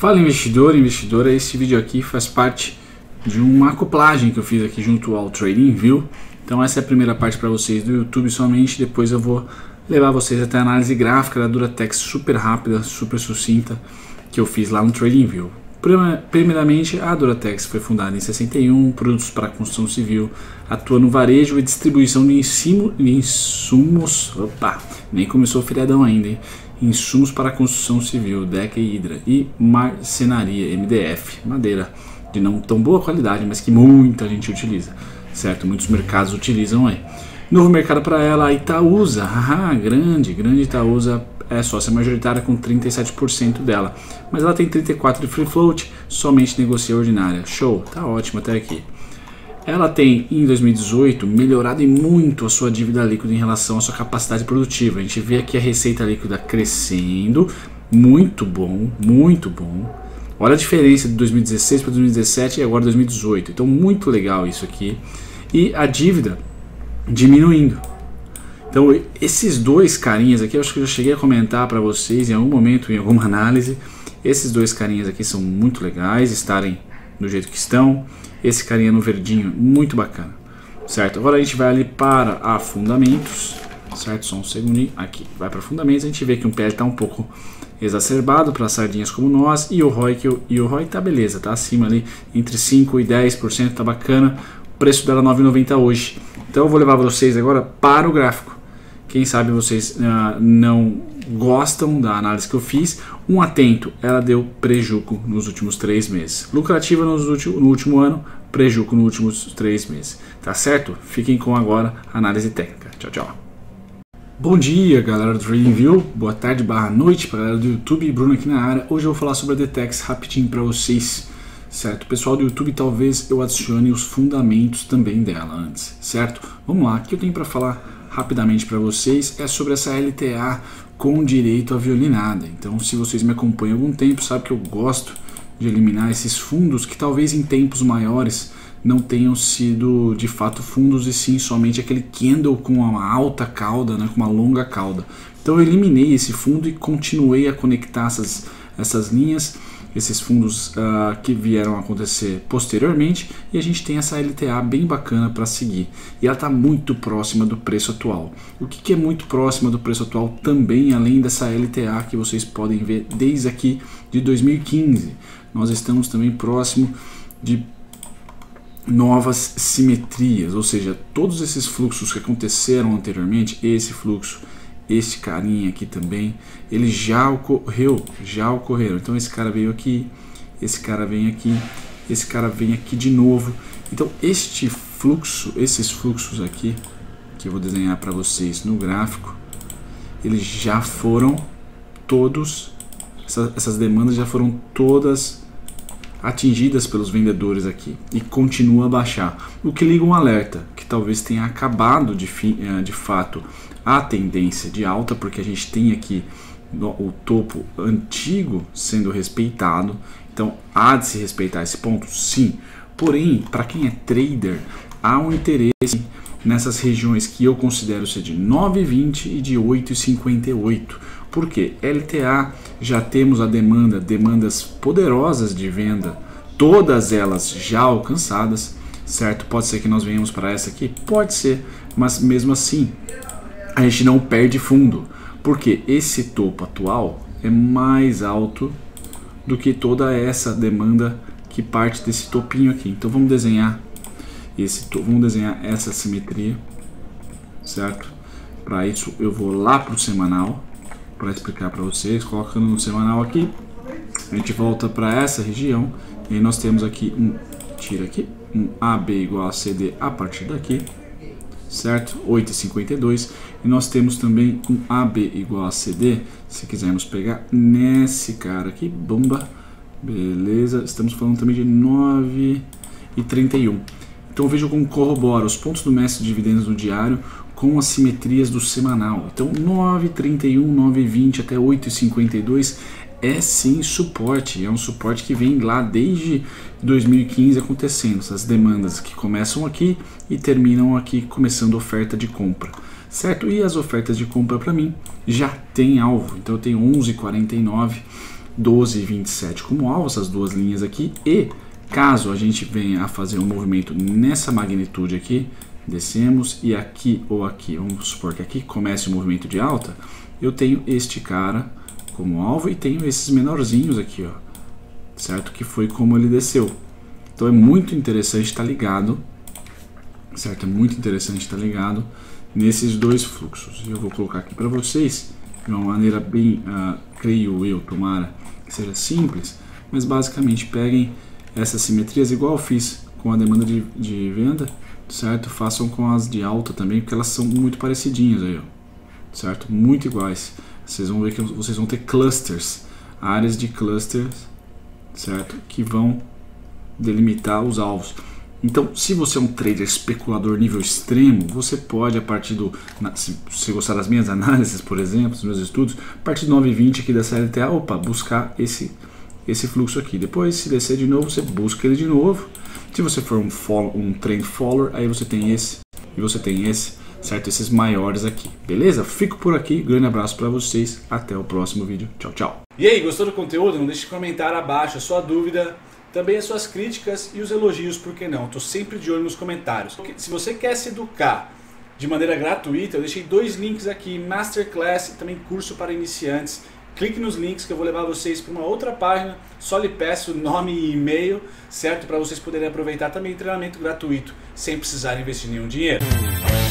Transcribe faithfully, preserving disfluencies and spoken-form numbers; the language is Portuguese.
Fala investidor, investidora, esse vídeo aqui faz parte de uma acoplagem que eu fiz aqui junto ao TradingView. Então essa é a primeira parte para vocês do YouTube somente, depois eu vou levar vocês até a análise gráfica da Duratex super rápida, super sucinta, que eu fiz lá no TradingView. Primeiramente, a Duratex foi fundada em sessenta e um, produtos para construção civil, atua no varejo e distribuição de insumos, opa, nem começou o feriadão ainda, hein? Insumos para construção civil, Deca e Hidra, e marcenaria, M D F, madeira de não tão boa qualidade, mas que muita gente utiliza, certo? Muitos mercados utilizam aí. Novo mercado para ela, a Itaúsa, haha, grande, grande Itaúsa, é sócia majoritária com trinta e sete por cento dela, mas ela tem trinta e quatro por cento de free float, somente negocia ordinária. Show, tá ótimo até aqui. Ela tem, em dois mil e dezoito, melhorado e muito a sua dívida líquida em relação à sua capacidade produtiva. A gente vê aqui a receita líquida crescendo, muito bom, muito bom. Olha a diferença de dois mil e dezesseis para dois mil e dezessete e agora dois mil e dezoito. Então, muito legal isso aqui. E a dívida diminuindo. Então, esses dois carinhas aqui, eu acho que eu já cheguei a comentar para vocês em algum momento, em alguma análise. Esses dois carinhas aqui são muito legais, estarem do jeito que estão. Esse carinha no verdinho, muito bacana, certo? Agora a gente vai ali para a fundamentos, certo? Só um segundinho, aqui, vai para fundamentos, a gente vê que o P L está um pouco exacerbado para sardinhas como nós, e o R O I, que eu, e o R O I tá beleza, tá acima ali, entre cinco e dez por cento, tá bacana, o preço dela nove reais e noventa centavos hoje. Então eu vou levar vocês agora para o gráfico. Quem sabe vocês uh, não gostam da análise que eu fiz. Um atento, ela deu prejuízo nos últimos três meses. Lucrativa nos últimos, no último ano, prejuízo nos últimos três meses. Tá certo? Fiquem com agora a análise técnica. Tchau, tchau. Bom dia, galera do TradingView. Boa tarde, barra noite para galera do YouTube. Bruno aqui na área. Hoje eu vou falar sobre a Duratex rapidinho para vocês. Certo? Pessoal do YouTube, talvez eu adicione os fundamentos também dela antes. Certo? Vamos lá. O que eu tenho para falar rapidamente para vocês é sobre essa L T A com direito a violinada. Então, se vocês me acompanham há algum tempo, sabe que eu gosto de eliminar esses fundos que talvez em tempos maiores não tenham sido de fato fundos e sim somente aquele candle com uma alta cauda, né, com uma longa cauda. Então eu eliminei esse fundo e continuei a conectar essas, essas linhas, esses fundos uh, que vieram a acontecer posteriormente, e a gente tem essa L T A bem bacana para seguir. E ela está muito próxima do preço atual. O que, que é muito próxima do preço atual também, além dessa L T A que vocês podem ver desde aqui de dois mil e quinze. Nós estamos também próximo de novas simetrias, ou seja, todos esses fluxos que aconteceram anteriormente, esse fluxo, este carinha aqui também, ele já ocorreu, já ocorreram. Então esse cara veio aqui, esse cara vem aqui, esse cara vem aqui de novo. Então este fluxo, esses fluxos aqui, que eu vou desenhar para vocês no gráfico, eles já foram todos, essa, essas demandas já foram todas atingidas pelos vendedores aqui e continua a baixar, o que liga um alerta que talvez tenha acabado de, fi, de fato a tendência de alta, porque a gente tem aqui o topo antigo sendo respeitado. Então há de se respeitar esse ponto, sim, porém para quem é trader há um interesse nessas regiões que eu considero ser de nove e vinte e de oito e cinquenta e oito. Por quê? L T A, já temos a demanda, demandas poderosas de venda, todas elas já alcançadas, certo? Pode ser que nós venhamos para essa aqui? Pode ser, mas mesmo assim a gente não perde fundo, porque esse topo atual é mais alto do que toda essa demanda que parte desse topinho aqui. Então vamos desenhar esse, vamos desenhar essa simetria, certo? Para isso eu vou lá para o semanal para explicar para vocês. Colocando no semanal aqui, a gente volta para essa região e aí nós temos aqui um, tira aqui, um A B igual a C D a partir daqui, certo? oito e cinquenta e dois, e nós temos também um A B igual a C D, se quisermos pegar nesse cara aqui, bomba, beleza, estamos falando também de nove e trinta e um. Então veja como corrobora os pontos do mestre de dividendos no diário com as simetrias do semanal. Então nove e trinta e um, nove e vinte até oito e cinquenta e dois é sim suporte, é um suporte que vem lá desde dois mil e quinze acontecendo, essas demandas que começam aqui e terminam aqui começando oferta de compra, certo? E as ofertas de compra para mim já tem alvo, então eu tenho onze e quarenta e nove doze e vinte e sete como alvo, essas duas linhas aqui, e caso a gente venha a fazer um movimento nessa magnitude aqui, descemos e aqui ou aqui, vamos supor que aqui comece o movimento de alta, eu tenho este cara como alvo e tenho esses menorzinhos aqui, ó, certo? Que foi como ele desceu. Então é muito interessante estar ligado, certo? É muito interessante estar ligado nesses dois fluxos. Eu vou colocar aqui para vocês de uma maneira bem, uh, creio eu, tomara que seja simples, mas basicamente peguem essas simetrias igual eu fiz com a demanda de, de venda, certo? Façam com as de alta também, porque elas são muito parecidinhas aí, ó, certo? Muito iguais. Vocês vão ver que vocês vão ter clusters, áreas de clusters, certo? Que vão delimitar os alvos. Então, se você é um trader especulador nível extremo, você pode, a partir do... Se você gostar das minhas análises, por exemplo, dos meus estudos, a partir do nove e vinte aqui dessa L T A, opa, buscar esse, esse fluxo aqui. Depois, se descer de novo, você busca ele de novo. Se você for um, follow, um trend follower, aí você tem esse e você tem esse, certo? Esses maiores aqui, beleza? Fico por aqui, grande abraço para vocês, até o próximo vídeo, tchau, tchau. E aí, gostou do conteúdo? Não deixe de comentar abaixo a sua dúvida, também as suas críticas e os elogios, por que não? Estou sempre de olho nos comentários. Se você quer se educar de maneira gratuita, eu deixei dois links aqui, Masterclass e também curso para iniciantes. Clique nos links que eu vou levar vocês para uma outra página, só lhe peço nome e e-mail, certo? Para vocês poderem aproveitar também treinamento gratuito, sem precisar investir nenhum dinheiro.